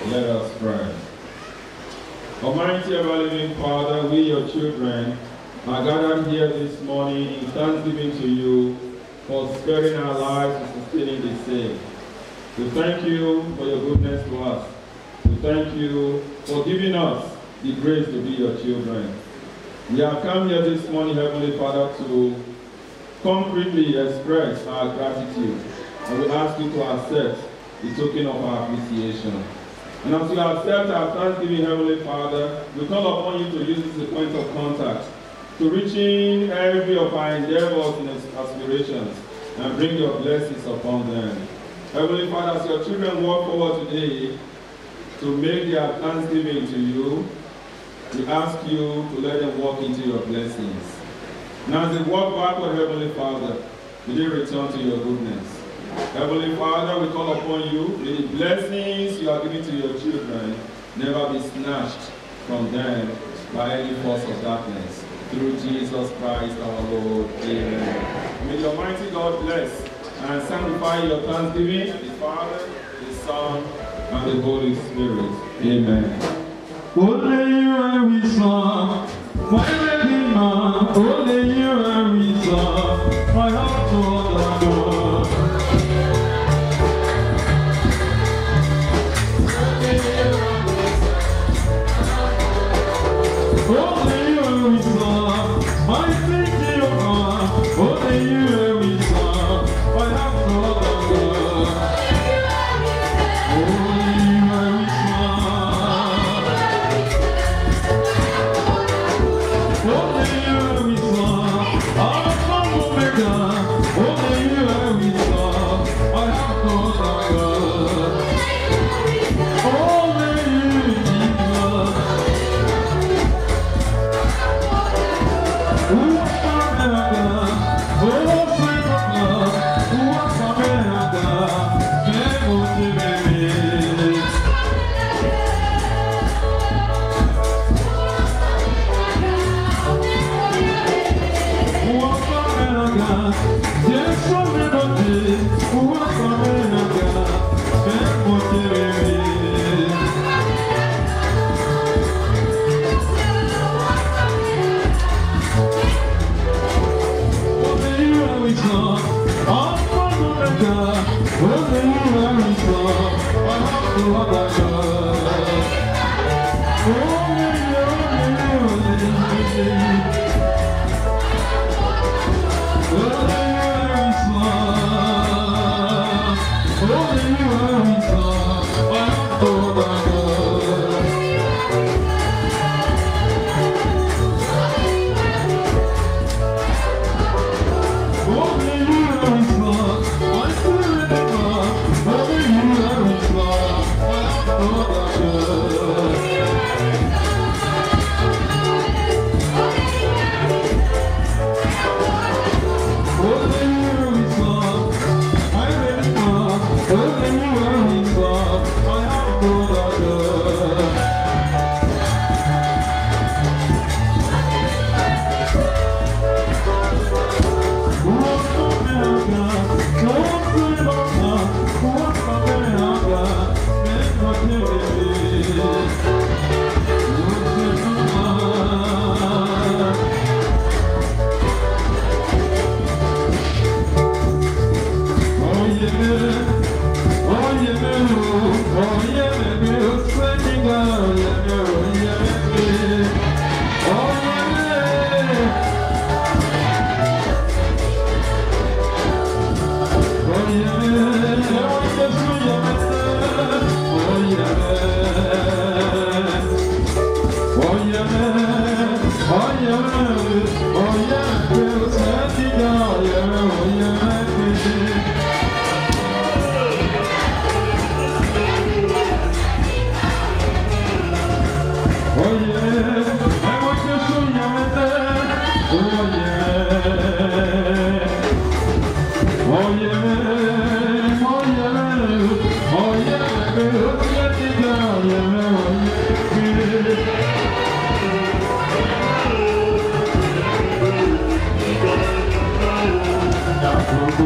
Let us pray. Almighty ever-living Father, we, your children, are gathered here this morning in thanksgiving to you for sparing our lives and sustaining the same. We thank you for your goodness to us. We thank you for giving us the grace to be your children. We have come here this morning, Heavenly Father, to concretely express our gratitude. And we ask you to accept the token of our appreciation. And as you accept our thanksgiving, Heavenly Father, we call upon you to use this as a point of contact to reach in every of our endeavors and aspirations and bring your blessings upon them. Heavenly Father, as your children walk forward today to make their thanksgiving to you, we ask you to let them walk into your blessings. Now as they walk backward, Heavenly Father, may they return to your goodness. Heavenly Father, we call upon you, may the blessings you are giving to your children never be snatched from them by any force of darkness. Through Jesus Christ our Lord. Amen. May the Almighty God bless and sanctify your thanksgiving, the Father, the Son, and the Holy Spirit. Amen. Only you are we saw, my Redeemer. Only you are we saw, my heart to adore. Only you are we saw, my Savior. Only you are we saw, my heart to adore. Only you are we saw. Only you we saw, Alpha and Omega. Only you we saw, I have no other. Only you, Jesus. Who was America? Oh, sweet of love. Who was America? Baby.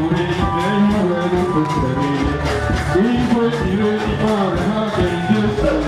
He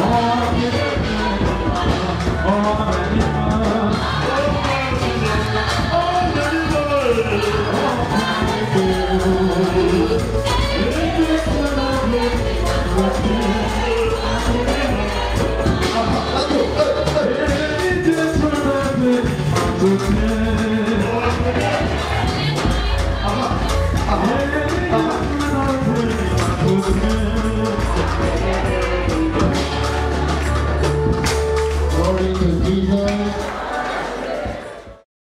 Oh,